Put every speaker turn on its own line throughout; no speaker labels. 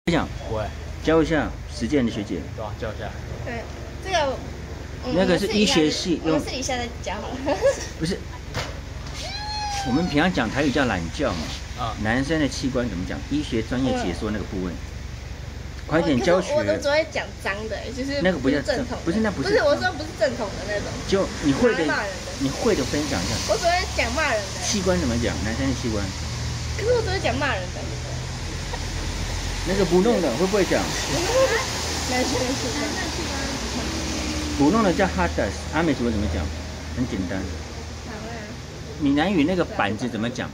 讲，
不会，
教一下实践的学姐。
对吧？教一下。
对，这个
那个是医学系
我们私底下再讲好了。
不是，我们平常讲台语叫懒觉嘛。男生的器官怎么讲？医学专业解说那个部位。快点教学。
我都只会讲脏的，就是
那个不叫
正统，
不是那不是。
不是我说不是正统的那种。
就你会的，
骂人的。
你会的分享一下。
我只会讲骂人的。
器官怎么讲？男生的器官。
可是我只会讲骂人的。
那个不弄的会不会讲？
男生的器官。
不弄的叫 hadas， 阿美族怎么讲？很简单。闽南语那个板子怎么讲？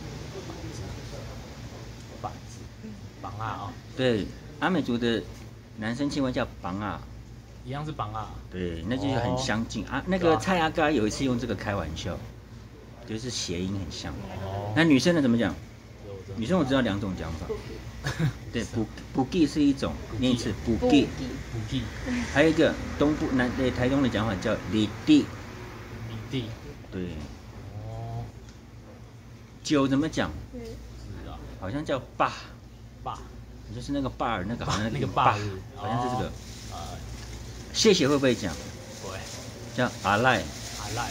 板子，绑啊！
对，阿美族的男生器官叫绑啊，
一样是绑啊。
对，那就是很相近啊。那个蔡阿嘎有一次用这个开玩笑，就是谐音很像。那女生的怎么讲？女生我知道两种讲法。对，补记是一种，念一次补记。
补记。
还有一个东部台东的讲法叫里地。
里地。对。
酒怎么讲？好像叫霸。
霸。
就是那个霸尔，那个好像
那个霸，
好像是这个。谢谢会不会讲？
不会。
叫阿赖。
阿赖。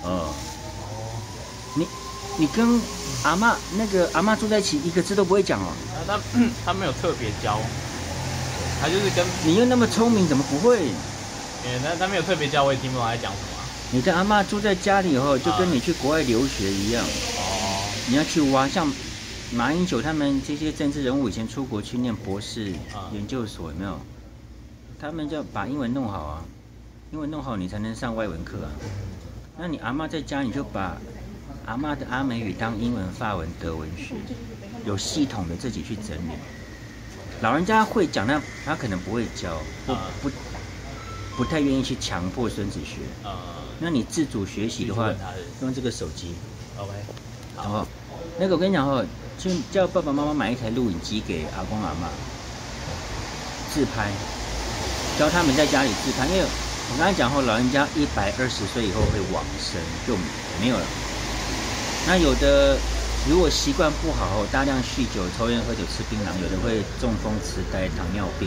你跟阿嬷那个阿嬷住在一起，一个字都不会讲哦。
他没有特别教，他就是跟
你又那么聪明，怎么不会？
他没有特别教，我也听不懂他在讲什么。
你跟阿嬷住在家里以后，就跟你去国外留学一样。你要去挖，像马英九他们这些政治人物以前出国去念博士研究所，有没有？他们就要把英文弄好啊，英文弄好你才能上外文课啊。那你阿嬷在家，你就把阿嬷的阿美语当英文、法文、德文学，有系统的自己去整理。老人家会讲，他可能不会教，不太愿意去强迫孙子学。那你自主学习的话，用这个手机。
OK。
好，那个我跟你讲哦，就叫爸爸妈妈买一台录影机给阿公阿嬷自拍，教他们在家里自拍。因为我刚才讲后，老人家120岁以后会往生，就没有了。那有的如果习惯不好，大量酗酒、抽烟、喝酒、吃槟榔，有的会中风、痴呆、糖尿病，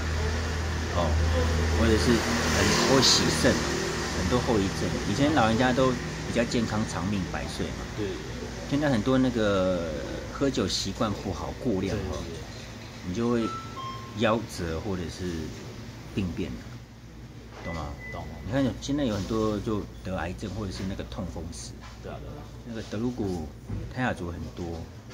或者是或洗肾，很多后遗症。以前老人家都比较健康、长命100岁嘛。
对。
现在很多那个喝酒习惯不好、过量你就会夭折或者是病变，懂吗？
懂。
你看现在有很多就得癌症或者是那个痛风死。
对啊。
那个德鲁古泰雅族很多，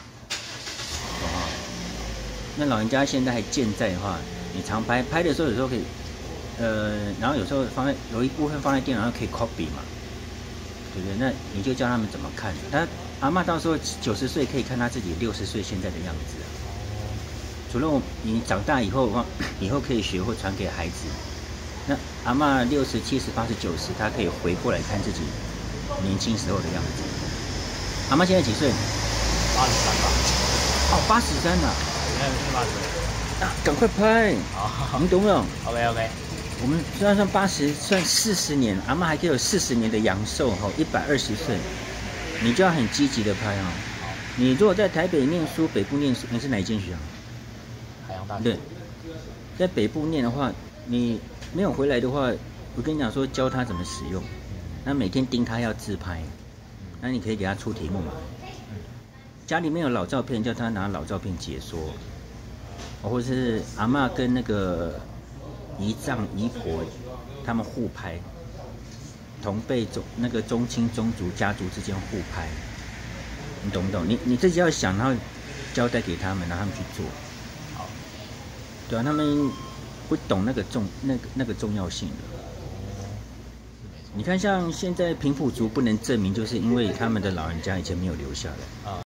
那老人家现在还健在的话，你常拍的时候，有时候可以，然后有时候有一部分放在电脑上可以 copy 嘛，对不对？那你就教他们怎么看。他阿嬷到时候90岁可以看他自己60岁现在的样子。除了你长大以后的话，以后可以学或传给孩子。那阿嬷60、70、80、90，他可以回过来看自己年轻时候的样子。阿嬷现在几岁？83
吧。
83了。
现在是80。
赶快拍！你懂不懂
？OK。
我们虽然算80，算40年，阿嬷还可以有40年的阳寿，120岁，你就要很积极的拍哦。你如果在台北念书，北部念书，你是哪一间学校？
海洋大学。
对，在北部念的话，你没有回来的话，我跟你讲说教他怎么使用，那每天盯他要自拍。那你可以给他出题目嘛？家里面有老照片，叫他拿老照片解说，或者是阿嬷跟那个姨丈姨婆他们互拍，同辈那个宗亲宗族家族之间互拍，你懂不懂？你自己要想，然后交代给他们，让他们去做。
好，
对啊，他们不懂那个重要性的。你看，像现在平埔族不能证明，就是因为他们的老人家以前没有留下来。